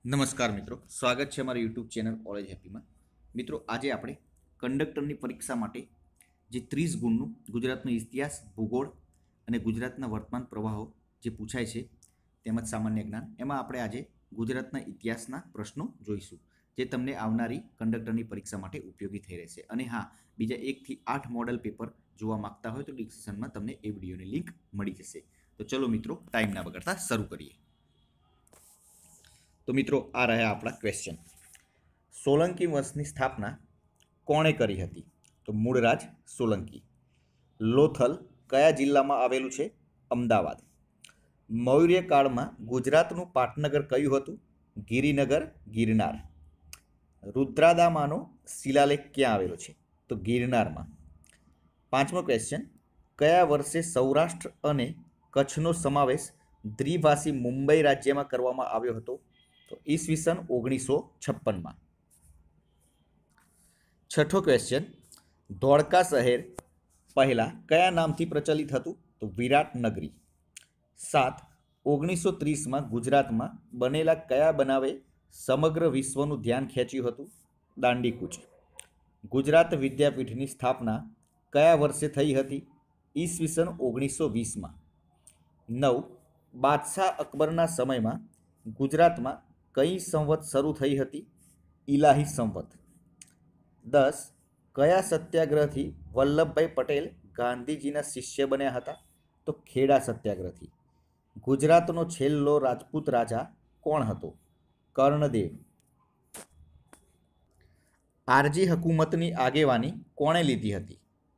નમસ્કાર મિત્રો, સ્વાગત છે અમારી યુટ્યુબ ચેનલ ઓલેજ હેપીમાં. મિત્રો, આજે આપણે કંડક્ટરની પરીક્ષા માટે જે 30 ગુણનું ગુજરાતનો ઇતિહાસ, ભૂગોળ અને ગુજરાતના વર્તમાન પ્રવાહો જે પૂછાય છે તેમજ સામાન્ય જ્ઞાન, એમાં આપણે આજે ગુજરાતના ઇતિહાસના પ્રશ્નો જોઈશું, જે તમને આવનારી કંડક્ટરની પરીક્ષા માટે ઉપયોગી થઈ રહેશે. અને હા, બીજા 1 થી 8 મોડલ પેપર જોવા માંગતા હોય તો ડિસ્ક્રિપ્શનમાં તમને એ વિડીયોની લિંક મળી જશે. તો ચલો મિત્રો, ટાઈમ ના બગાડતા શરૂ કરીએ. તો મિત્રો, આ રહ્યા આપણા ક્વેશ્ચન. સોલંકી વંશની સ્થાપના કોણે કરી હતી? તો મૂળરાજ સોલંકી. લોથલ કયા જિલ્લામાં આવેલું છે? અમદાવાદ. મૌર્ય કાળમાં ગુજરાતનું પાટનગર કયું હતું? ગિરિનગર, ગિરનાર. રુદ્રાદામાનો શિલાલેખ ક્યાં આવેલો છે? તો ગિરનારમાં. 5મો ક્વેશ્ચન. કયા વર્ષે સૌરાષ્ટ્ર અને કચ્છનો સમાવેશ દ્વિભાષી મુંબઈ રાજ્યમાં કરવામાં આવ્યો હતો? તો ઈસવીસન 1956માં. 6થો ક્વેશ્ચન. ધોળકા શહેર પહેલા કયા નામથી પ્રચલિત હતું? તો વિરાટનગરી. 7. 1930માં ગુજરાતમાં બનેલા કયા બનાવે સમગ્ર વિશ્વનું ધ્યાન ખેંચ્યું હતું? દાંડીકૂચ. ગુજરાત વિદ્યાપીઠની સ્થાપના કયા વર્ષે થઈ હતી? ઈસવીસન 1920માં. 9. બાદશાહ અકબરના સમયમાં ગુજરાતમાં કઈ સંવત શરૂ થઈ હતી? ઇલાહી સંવત. 10. કયા સત્યાગ્રહથી વલ્લભભાઈ પટેલ ગાંધીજીના શિષ્ય બન્યા હતા? તો ખેડા સત્યાગ્રહથી. ગુજરાતનો છેલ્લો રાજપૂત રાજા કોણ હતો? કર્ણદેવ. આરજી હકુમતની આગેવાની કોણે લીધી હતી?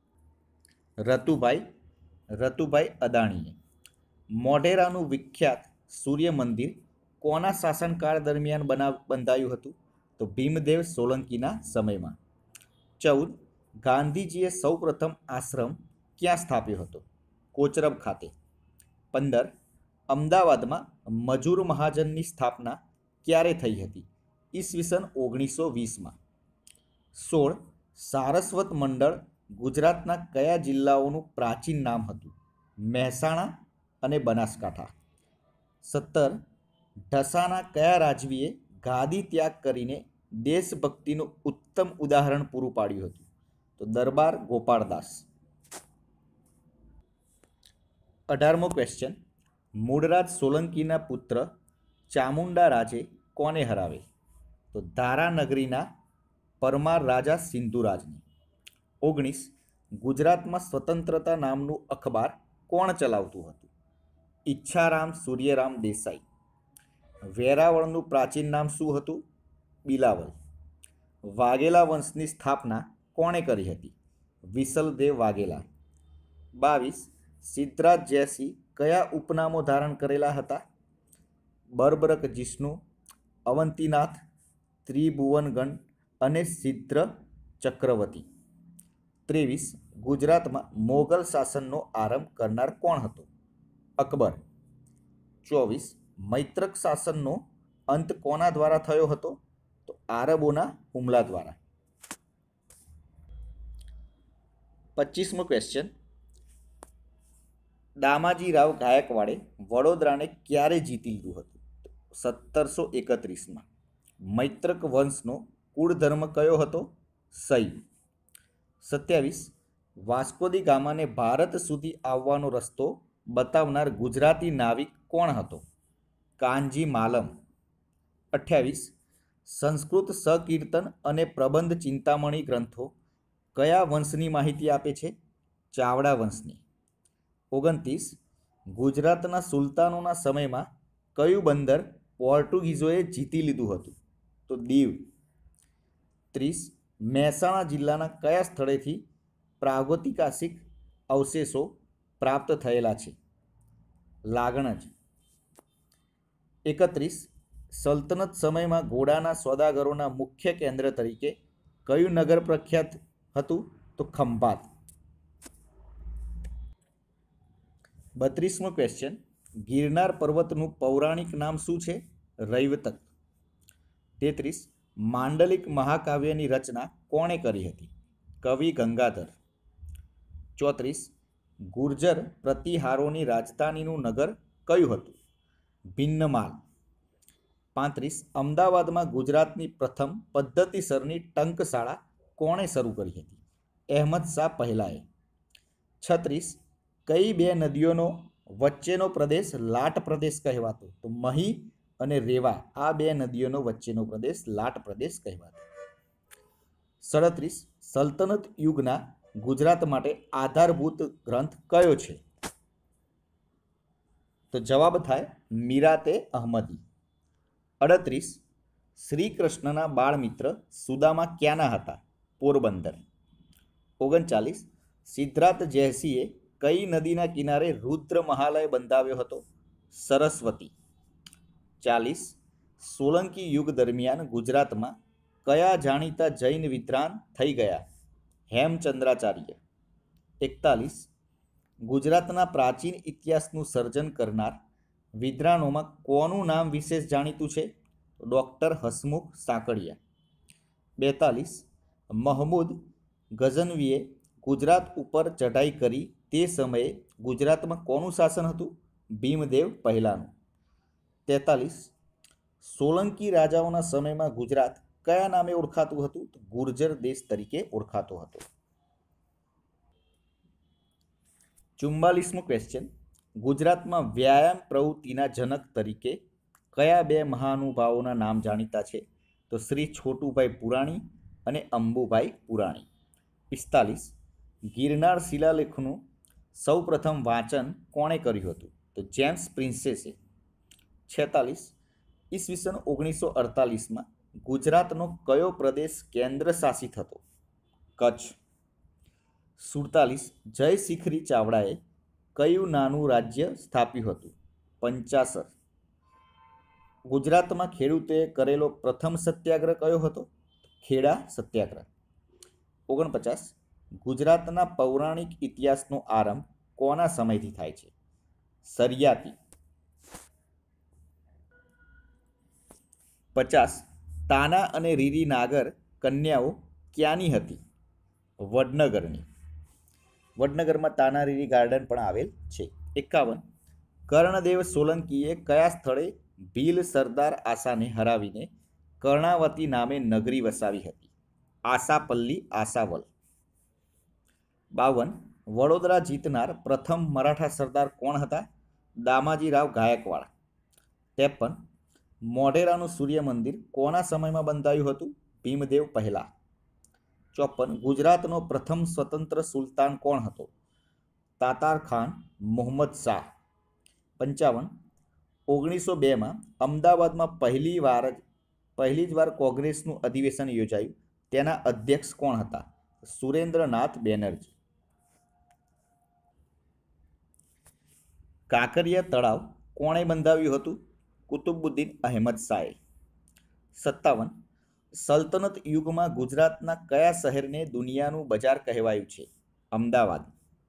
રતુભાઈ અદાણીએ. મોઢેરાનું વિખ્યાત સૂર્ય મંદિર કોના શાસનકાળ દરમિયાન બંધાયું હતું? તો ભીમદેવ સોલંકીના સમયમાં. 14. ગાંધીજીએ સૌપ્રથમ આશ્રમ ક્યાં સ્થાપ્યો હતો? કોચરબ ખાતે. 15. અમદાવાદમાં મજૂર મહાજનની સ્થાપના ક્યારે થઈ હતી? ઈસવીસન 1920માં. 16. સારસ્વત મંડળ ગુજરાતના કયા જિલ્લાઓનું પ્રાચીન નામ હતું? મહેસાણા અને બનાસકાંઠા. 17. ઢસાના કયા રાજવીએ ગાદી ત્યાગ કરીને દેશભક્તિનું ઉત્તમ ઉદાહરણ પૂરું પાડ્યું હતું? તો દરબાર ગોપાળદાસ. 18મો ક્વેશ્ચન. મૂળરાજ સોલંકીના પુત્ર ચામુંડા રાજે કોને હરાવે? તો ધારાનગરીના પરમાર રાજા સિંધુરાજને. 19. ગુજરાતમાં સ્વતંત્રતા નામનું અખબાર કોણ ચલાવતું હતું? ઈચ્છારામ સૂર્યરામ દેસાઈ. વેરાવળનું પ્રાચીન નામ શું હતું? બિલાવલ. વાઘેલા વંશની સ્થાપના કોણે કરી હતી? વિસલદેવ વાઘેલા. 22. સિદ્ધરાજ જયસિંહ કયા ઉપનામો ધારણ કરેલા હતા? બર્બરક જિષ્ણુ, અવંતીનાથ, ત્રિભુવનગણ અને સિદ્ધ ચક્રવર્તી. 23. ગુજરાતમાં મોગલ શાસનનો આરંભ કરનાર કોણ હતો? અકબર. 24. મૈત્રક શાસનનો અંત કોના દ્વારા થયો હતો? તો આરબોના હુમલા દ્વારા. 25મો ક્વેશ્ચન. દામાજી રાવ ગાયકવાડે વડોદરાને ક્યારે જીતી લીધું હતું? 1731માં. મૈત્રક વંશનો કુળ ધર્મ કયો હતો? શૈવ. 27. વાસ્કોદી ગામાને ભારત સુધી આવવાનો રસ્તો બતાવનાર ગુજરાતી નાવિક કોણ હતો? કાનજી માલમ. 28. સંસ્કૃત સંકીર્તન અને પ્રબંધ ચિંતામણી ગ્રંથો કયા વંશની માહિતી આપે છે? ચાવડા વંશની. 29. ગુજરાતના સુલતાનોના સમયમાં કયું બંદર પોર્ટુગીઝોએ જીતી લીધું હતું? તો દીવ. 30. મહેસાણા જિલ્લાના કયા સ્થળેથી પ્રાગૈતિહાસિક અવશેષો પ્રાપ્ત થયેલા છે? લાગણજ. 31. સલ્તનત સમયમાં ઘોડાના સોદાગરોના મુખ્ય કેન્દ્ર તરીકે કયું નગર પ્રખ્યાત હતું? તો ખંભાત. 32મો ક્વેશ્ચન. ગિરનાર પર્વતનું પૌરાણિક નામ શું છે? રૈવતક. 33. માંડલિક મહાકાવ્યની રચના કોણે કરી હતી? કવિ ગંગાધર. 34. ગુર્જર પ્રતિહારોની રાજધાનીનું નગર કયું હતું? ભિન્નમાલ. 35 અમદાવાદમાં ગુજરાતની પ્રથમ પદ્ધતિસરની ટંકશાળા કોણે શરૂ કરી હતી? અહેમદ શાહ પહેલાએ. 36 કઈ બે નદીઓનો વચ્ચેનો પ્રદેશ લાટ પ્રદેશ કહેવાતો? તો મહી અને રેવા, આ બે નદીઓનો વચ્ચેનો પ્રદેશ લાટ પ્રદેશ કહેવાતો. 37 સલ્તનત યુગના ગુજરાત માટે આધારભૂત ગ્રંથ કયો છે? તો જવાબ થાય મીરાતે અહમદી. 38 શ્રી કૃષ્ણના બાળમિત્ર સુદામા ક્યાંના હતા? પોરબંદર. 39 સિદ્ધાર્થ જયસિંહે કઈ નદીના કિનારે રુદ્ર મહાલય બંધાવ્યો હતો? સરસ્વતી. 40 સોલંકી યુગ દરમિયાન ગુજરાતમાં કયા જાણીતા જૈન વિદ્વાન થઈ ગયા? હેમચંદ્રાચાર્ય. 41 ગુજરાતના પ્રાચીન ઇતિહાસનું સર્જન કરનાર વિદ્વાનોમાં કોનું નામ વિશેષ જાણીતું છે? ડૉક્ટર હસમુખ સાંકળિયા. 42 મહમૂદ ગઝનવીએ ગુજરાત ઉપર ચઢાઈ કરી તે સમયે ગુજરાતમાં કોનું શાસન હતું? ભીમદેવ પહેલાનું. 43 સોલંકી રાજાઓના સમયમાં ગુજરાત કયા નામે ઓળખાતું હતું? ગુર્જર દેશ તરીકે ઓળખાતો હતો. 44મો ક્વેશ્ચન ગુજરાતમાં વ્યાયામ પ્રવૃત્તિના જનક તરીકે કયા બે મહાનુભાવોના નામ જાણીતા છે? તો શ્રી છોટુભાઈ પુરાણી અને અંબુભાઈ પુરાણી. 45 ગિરનાર શિલાલેખનું સૌપ્રથમ વાંચન કોણે કર્યું હતું? તો જેમ્સ પ્રિન્સેસે. 46 ઈસવીસન 1948માં ગુજરાતનો કયો પ્રદેશ કેન્દ્ર શાસિત હતો? કચ્છ. 47 જય શિખરી ચાવડાએ કયું નાનું રાજ્ય સ્થાપ્યું હતું? પંચાસર. ગુજરાતમાં ખેડૂતોએ કરેલો પ્રથમ સત્યાગ્રહ કયો હતો? ખેડા સત્યાગ્રહ. 49 ગુજરાતના પૌરાણિક ઇતિહાસનો આરંભ કોના સમયથી થાય છે? સરિયાતી. 50 તાના અને રીરી નાગર કન્યાઓ ક્યાંની હતી? વડનગરની. વડનગરમાં તાના રીરી ગાર્ડન પણ આવેલ છે. 51 કર્ણદેવ સોલંકીએ કયા સ્થળે ભીલ સરદાર આસાને હરાવીને કર્ણાવતી નામે નગરી વસાવી હતી? આસાપલ્લી આસાવલ. 52 વડોદરા જીતનાર પ્રથમ મરાઠા સરદાર કોણ હતા? દામાજીરાવ ગાયકવાડ. 53 મોઢેરાનું સૂર્ય મંદિર કોના સમયમાં બંધાયું હતું? ભીમદેવ પહેલા. 54 ગુજરાતનો પ્રથમ સ્વતંત્ર સુલતાન કોણ હતો? તાતાર ખાન મુહમ્મદ શાહ. 55 1902માં અમદાવાદમાં પહેલી જ વાર કોંગ્રેસનું અધિવેશન યોજાયું, તેના અધ્યક્ષ કોણ હતા? સુરેન્દ્રનાથ બેનર્જી. કાંકરિયા તળાવ કોણે બંધાવ્યું હતું? કુતુબુદ્દીન અહેમદ શાહે. 57 સલ્તનત યુગમાં ગુજરાતના કયા શહેરને દુનિયાનું બજાર કહેવાયું છે? અમદાવાદ.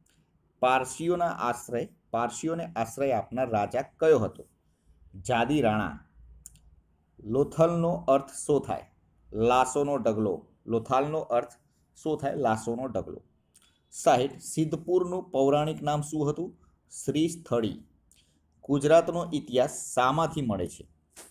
પારસીઓને આશ્રય આપનાર રાજા કયો હતો? જાદી રાણા. લોથલનો અર્થ શું થાય? લાશોનો ઢગલો. લોથાલનો અર્થ શું થાય? લાશોનો ઢગલો. 60 સિદ્ધપુરનું પૌરાણિક નામ શું હતું? શ્રી સ્થળી. ગુજરાતનો ઇતિહાસ શામાંથી મળે છે?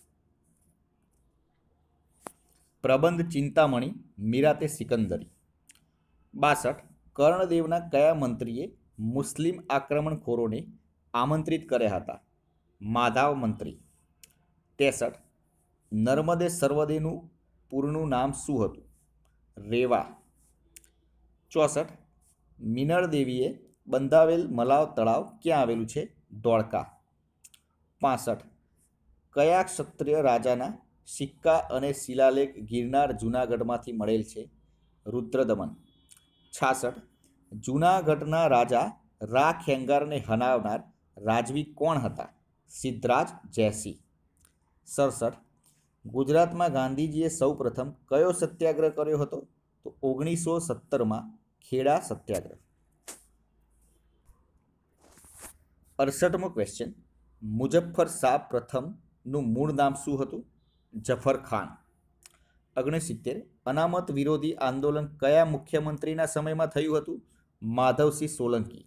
પ્રબંધ ચિંતામણી મીરાતે સિકંદરી. 62 કર્ણદેવના કયા મંત્રીએ મુસ્લિમ આક્રમણખોરોને આમંત્રિત કર્યા હતા? માધાવ મંત્રી. 63 નર્મદે સર્વદેનું પૂરનું નામ શું હતું? રેવા. 64 મિનળ દેવીએ બંધાવેલ મલાવ તળાવ ક્યાં આવેલું છે? ધોળકા. 65 કયા ક્ષત્રિય રાજાના સિક્કા અને શિલાલેખ ગિરનાર જૂનાગઢમાંથી મળેલ છે? રુદ્રદમન. 66 જૂનાગઢના રાજા રા ખેંગારને હરાવનાર રાજવી કોણ હતા? સિદ્ધરાજ જયસિંહ. 67 ગુજરાતમાં ગાંધીજીએ સૌપ્રથમ કયો સત્યાગ્રહ કર્યો હતો? તો 1917માં ખેડા સત્યાગ્રહ. 68મો ક્વેશ્ચન મુઝફ્ફર શાહ પ્રથમનું મૂળ નામ શું હતું? જફર ખાન. 69 અનામત વિરોધી આંદોલન કયા મુખ્યમંત્રીના સમયમાં થયું હતું? માધવસિંહ સોલંકી.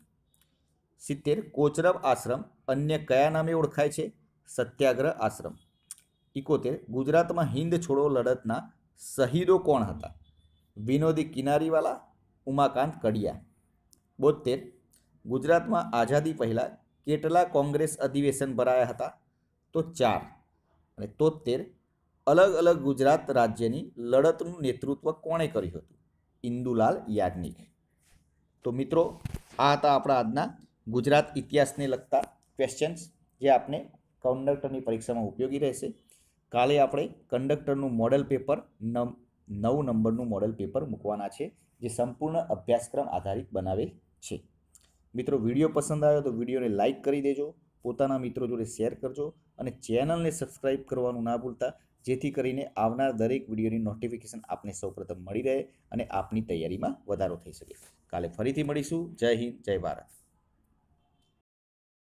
70 કોચરબ આશ્રમ અન્ય કયા નામે ઓળખાય છે? સત્યાગ્રહ આશ્રમ. 71 ગુજરાતમાં હિન્દ છોડો લડતના શહીદો કોણ હતા? વિનોદી કિનારીવાલા, ઉમાકાંત કડિયા. 72 ગુજરાતમાં આઝાદી પહેલાં કેટલા કોંગ્રેસ અધિવેશન ભરાયા હતા? તો 4. અને 73 અલગ અલગ ગુજરાત રાજ્યની લડતનું નેતૃત્વ કોણે કર્યું હતું? ઇન્દુલાલ યાજ્ઞિક. તો મિત્રો, આ હતા આપણા આજના ગુજરાત ઇતિહાસને લગતા ક્વેશ્ચન્સ જે આપને કંડક્ટરની પરીક્ષામાં ઉપયોગી રહેશે. કાલે આપણે કંડક્ટરનું મોડેલ પેપર 9 નંબરનું મોડેલ પેપર મૂકવાના છે, જે સંપૂર્ણ અભ્યાસક્રમ આધારિત બનાવેલ છે. મિત્રો, વિડીયો પસંદ આવ્યો તો વિડીયોને લાઇક કરી દેજો, પોતાના મિત્રો જોડે શેર કરજો અને ચેનલને સબસ્ક્રાઈબ કરવાનું ના ભૂલતા, જેથી કરીને આવનાર દરેક વિડીયોની નોટિફિકેશન આપને સૌપ્રથમ મળી રહે અને આપની તૈયારીમાં વધારો થઈ શકે. કાલે ફરીથી મળીશું. જય હિન્દ, જય ભારત.